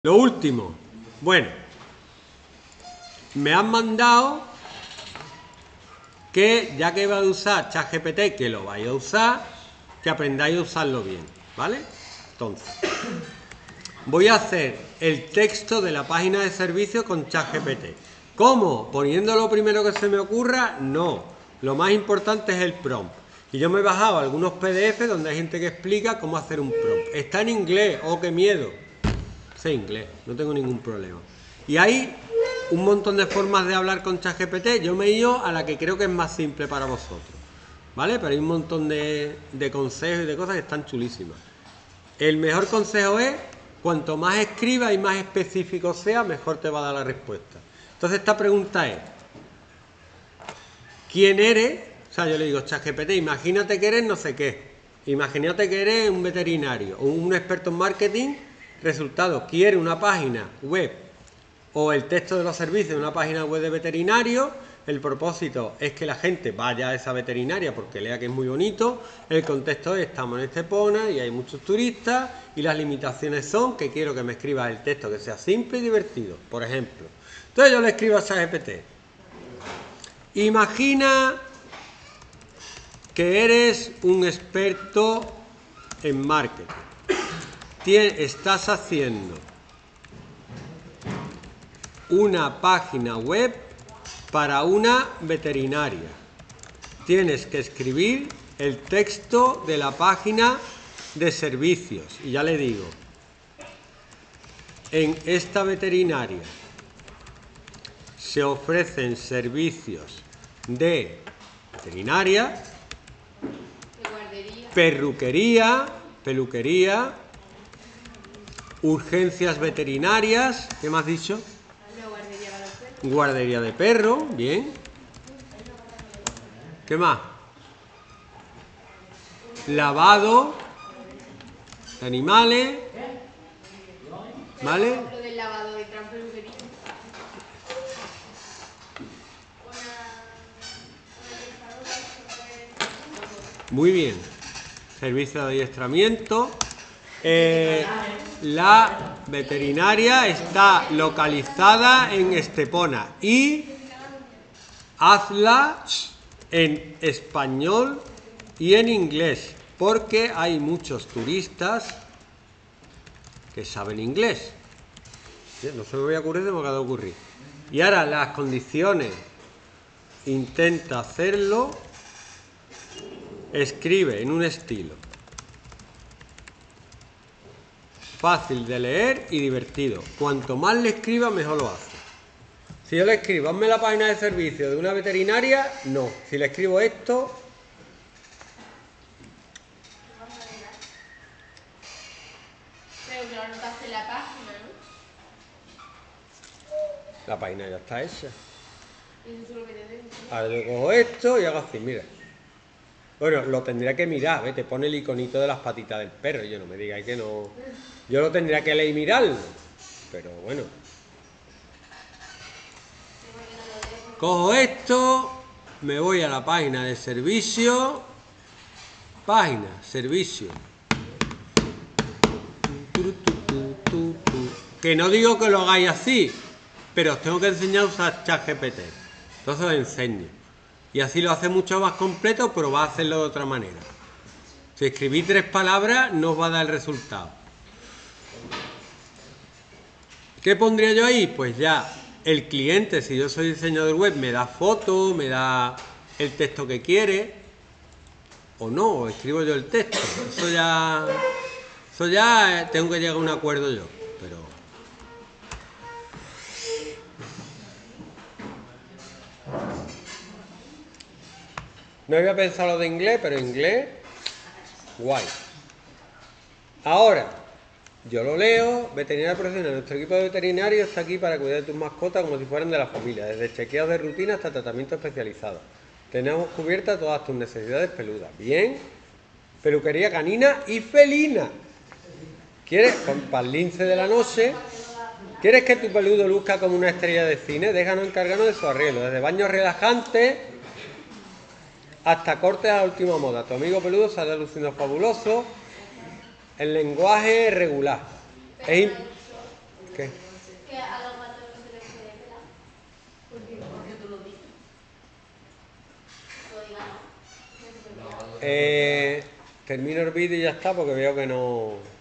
Lo último, bueno, me han mandado que ya que vais a usar ChatGPT, que lo vais a usar, que aprendáis a usarlo bien, ¿vale? Entonces, voy a hacer el texto de la página de servicio con ChatGPT. ¿Cómo? ¿Poniendo lo primero que se me ocurra? No, lo más importante es el prompt. Y yo me he bajado algunos PDF donde hay gente que explica cómo hacer un prompt. Está en inglés, ¡oh qué miedo! Sé inglés, no tengo ningún problema. Y hay un montón de formas de hablar con ChatGPT. Yo me he ido a la que creo que es más simple para vosotros, ¿vale? Pero hay un montón de consejos y de cosas que están chulísimas. El mejor consejo es, cuanto más escribas y más específico sea, mejor te va a dar la respuesta. Entonces esta pregunta es, ¿quién eres? O sea, yo le digo, ChatGPT, imagínate que eres no sé qué. Imagínate que eres un veterinario o un experto en marketing. Resultado, quiere una página web o el texto de los servicios de una página web de veterinario. El propósito es que la gente vaya a esa veterinaria porque lea que es muy bonito. El contexto es, estamos en Estepona y hay muchos turistas, y las limitaciones son que quiero que me escribas el texto que sea simple y divertido, por ejemplo. Entonces yo le escribo a ChatGPT, imagina que eres un experto en marketing. Estás haciendo una página web para una veterinaria. Tienes que escribir el texto de la página de servicios. Y ya le digo, en esta veterinaria se ofrecen servicios de veterinaria, peluquería, urgencias veterinarias, ¿qué me has dicho? Guardería de perro, bien. ¿Qué más? Lavado de animales, ¿vale? Lo del lavado de peluquería. Muy bien. Servicio de adiestramiento. La veterinaria está localizada en Estepona y hazla en español y en inglés, porque hay muchos turistas que saben inglés. No se me voy a ocurrir, se me acaba de ocurrir. Y ahora las condiciones, intenta hacerlo, escribe en un estilo fácil de leer y divertido. Cuanto más le escriba, mejor lo hace. Si yo le escribo, hazme la página de servicio de una veterinaria, no. Si le escribo esto, Pero que lo anotaste en la página, ¿no? la página ya está hecha. Eso es lo que te digo. Ahora yo cojo esto y hago así, mira. Bueno, lo tendría que mirar, ¿ves? Te pone el iconito de las patitas del perro. Yo no me digáis que no. Yo lo tendría que leer y mirarlo. Pero bueno. Cojo esto, me voy a la página de servicio. Página, servicio. Que no digo que lo hagáis así, pero os tengo que enseñar a usar ChatGPT. Entonces os enseño. Y así lo hace mucho más completo, pero va a hacerlo de otra manera. Si escribís 3 palabras, no os va a dar el resultado. ¿Qué pondría yo ahí? Pues ya el cliente, si yo soy diseñador web, me da foto, me da el texto que quiere, o no, o escribo yo el texto. Eso ya tengo que llegar a un acuerdo yo, pero... No había pensado lo de inglés, pero inglés, guay. Ahora, yo lo leo, veterinaria profesional. Nuestro equipo de veterinarios está aquí para cuidar de tus mascotas como si fueran de la familia, desde chequeos de rutina hasta tratamiento especializado. Tenemos cubiertas todas tus necesidades peludas. Bien, peluquería canina y felina. ¿Quieres, para el lince de la noche, quieres que tu peludo luzca como una estrella de cine? Déjanos encargarnos de su arreglo, desde baños relajantes hasta cortes a la última moda. Tu amigo peludo sale luciendo fabuloso. El lenguaje regular. ¿Qué? Que a los gatos no se les puede pelar. Porque tú lo dices. Lo diga no. No se puede pelar. Termino el vídeo y ya está porque veo que no...